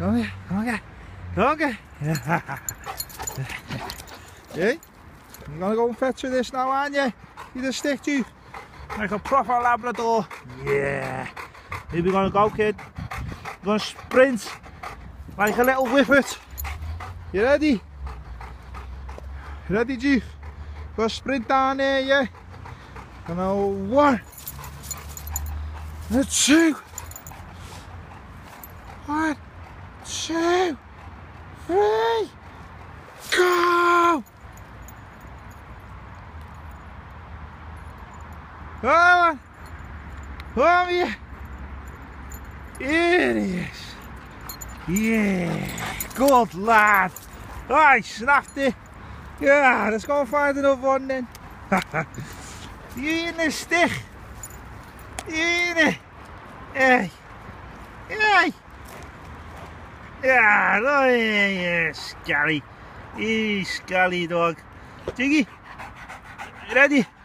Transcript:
Come here, come on, okay. Hey, you're gonna go and fetch through this now, aren't you? You just stick to like a proper Labrador. Yeah. Here we're gonna go, kid. We're gonna sprint like a little whippet. You ready? Ready, Chief? Go sprint down there, yeah? And now 1, 2, 1, 2, 3, go! Come on! Come here! Here he is! Yeah! Good lad! I snapped it! Yeah, let's go and find another one then. Hier is stick. Hier. Hey. Hey. Ja, daar is Scully. Hey, Scully dog. Jiggy. Ready?